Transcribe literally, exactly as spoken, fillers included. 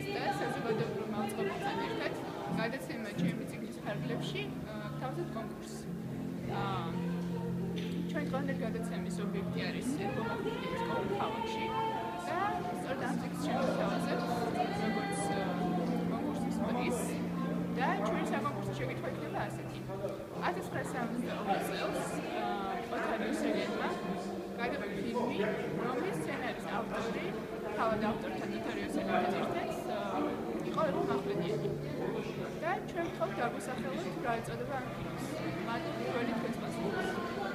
და საზოგადოებრივ მოწყობილთან ერთად გადაცემა ჩემი ციკლის ფარგლებში თავზეთ კონკურსს. ჩვენი დღევანდელი გადაცემის ობიექტი არის ეკოლოგიის სკოლა ქალაქში და სწორედ ამ ციკლის შემოთავაზებ როგორც კონკურსის მოდის და ჩვენი საკონკურსო შეკითხვა იქნება ასეთი. ათას ცხრაასი სამოცდაოთხ წელს ოთარ იუსელიანმა გადაიღო ფილმი, რომლის სცენარის ავტორი თავად ავტორთან ოთარ იუსელიანთან ერთად იყო ერგო მახვლედიანი. და ჩვენ ვთხოვთ დაგვისახელოთ რა ეწოდება ამ ფილმს. მადლობთ, თქვენი თქვენს პასუხს.